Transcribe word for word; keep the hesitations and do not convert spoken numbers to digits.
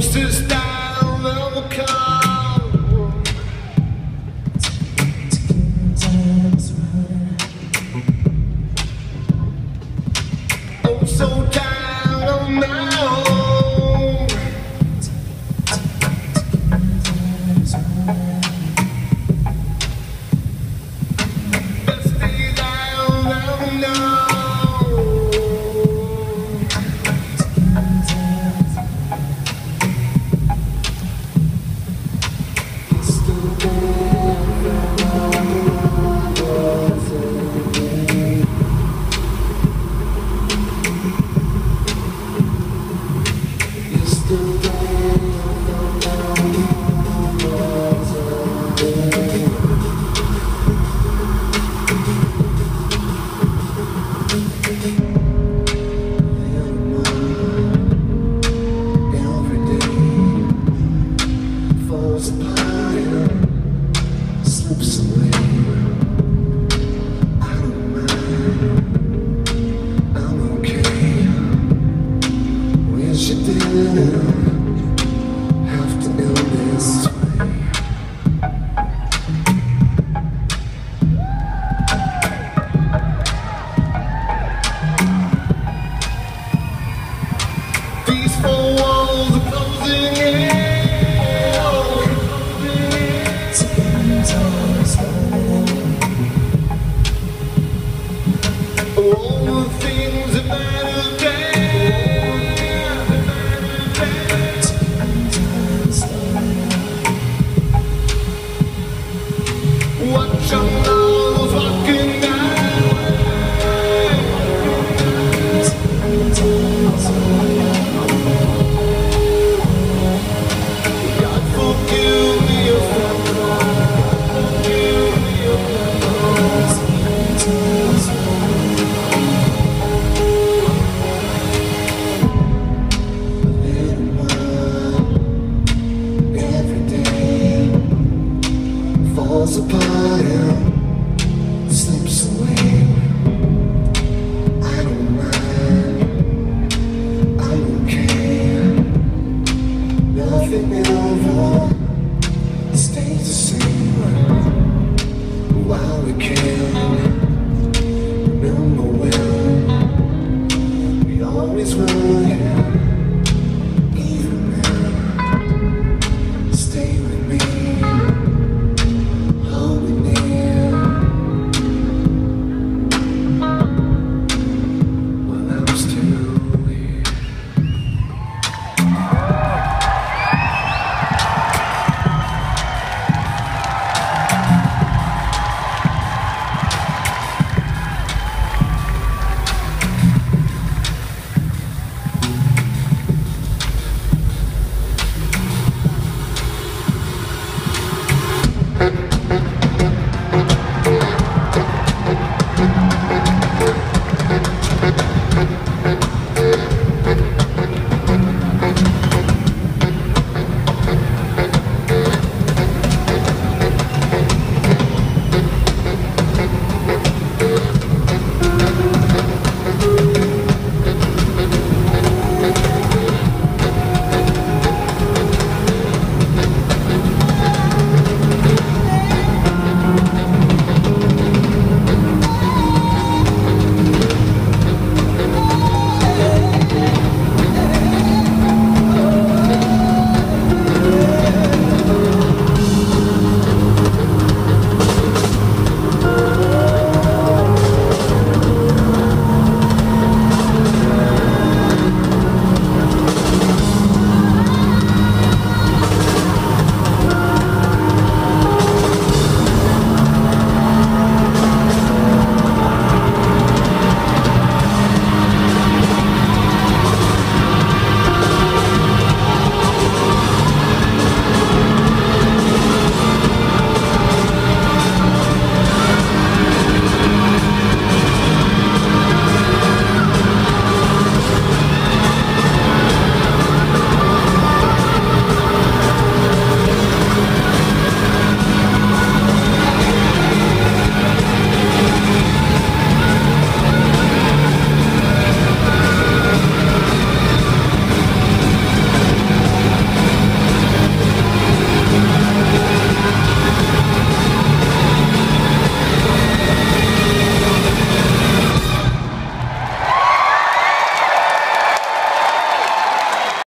to style of a car. Oh, so tired of my own. Best days I'll ever know. Slips away. I don't mind. I'm okay. Wish you didn't have to go this way. These four walls are closing in. All the things that matter there. Watch your nose walking down. God forgive me if I'm wrong. Forgive me if I'm wrong. Falls apart and slips away. I don't mind, I'm okay. Nothing ever stays the same. While we can remember when we always were.